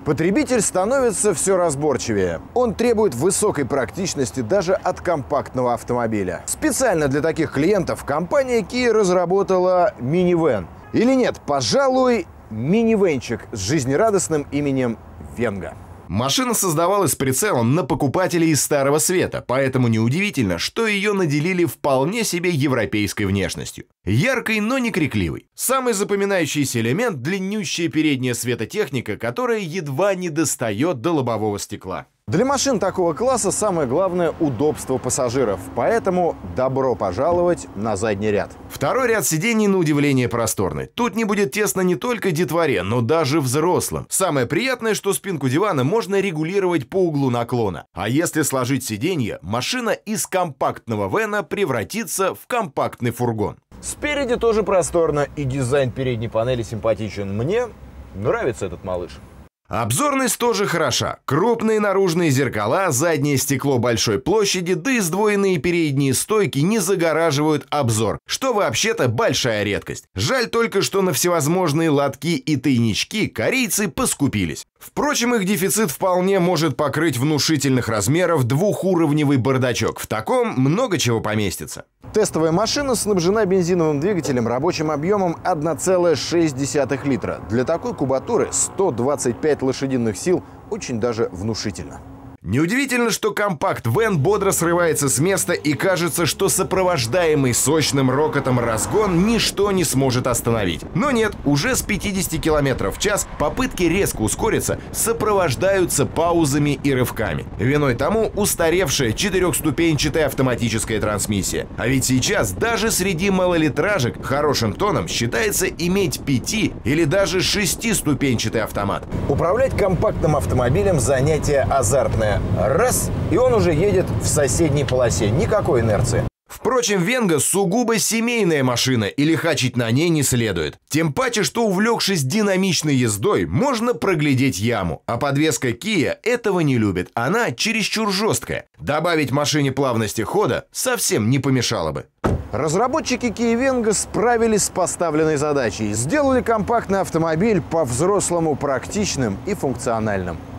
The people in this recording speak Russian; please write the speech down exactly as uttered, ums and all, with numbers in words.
Потребитель становится все разборчивее. Он требует высокой практичности даже от компактного автомобиля. Специально для таких клиентов компания Kia разработала минивэн. Или нет, пожалуй, минивэнчик с жизнерадостным именем Венга. Машина создавалась с прицелом на покупателей из Старого Света, поэтому неудивительно, что ее наделили вполне себе европейской внешностью. Яркой, но не крикливой. Самый запоминающийся элемент – длиннющая передняя светотехника, которая едва не достает до лобового стекла. Для машин такого класса самое главное – удобство пассажиров, поэтому добро пожаловать на задний ряд. Второй ряд сидений на удивление просторный. Тут не будет тесно не только детворе, но даже взрослым. Самое приятное, что спинку дивана можно регулировать по углу наклона. А если сложить сиденье, машина из компактного вэна превратится в компактный фургон. Спереди тоже просторно, и дизайн передней панели симпатичен. Мне нравится этот малыш. Обзорность тоже хороша. Крупные наружные зеркала, заднее стекло большой площади, да и сдвоенные передние стойки не загораживают обзор, что вообще-то большая редкость. Жаль только, что на всевозможные лотки и тайнички корейцы поскупились. Впрочем, их дефицит вполне может покрыть внушительных размеров двухуровневый бардачок. В таком много чего поместится. Тестовая машина снабжена бензиновым двигателем рабочим объемом одна целая шесть десятых литра. Для такой кубатуры сто двадцать пять лошадиных сил очень даже внушительно. Неудивительно, что компакт-вэн бодро срывается с места и кажется, что сопровождаемый сочным рокотом разгон ничто не сможет остановить. Но нет, уже с пятидесяти километров в час попытки резко ускориться сопровождаются паузами и рывками. Виной тому устаревшая четырехступенчатая автоматическая трансмиссия. А ведь сейчас даже среди малолитражек хорошим тоном считается иметь пяти или даже шестиступенчатый автомат. Управлять компактным автомобилем занятие азартное. Раз, и он уже едет в соседней полосе. Никакой инерции. Впрочем, Венга сугубо семейная машина, и лихачить на ней не следует. Тем паче, что, увлекшись динамичной ездой, можно проглядеть яму. А подвеска Kia этого не любит, она чересчур жесткая. Добавить машине плавности хода совсем не помешало бы. Разработчики Kia Venga справились с поставленной задачей. Сделали компактный автомобиль по-взрослому практичным и функциональным.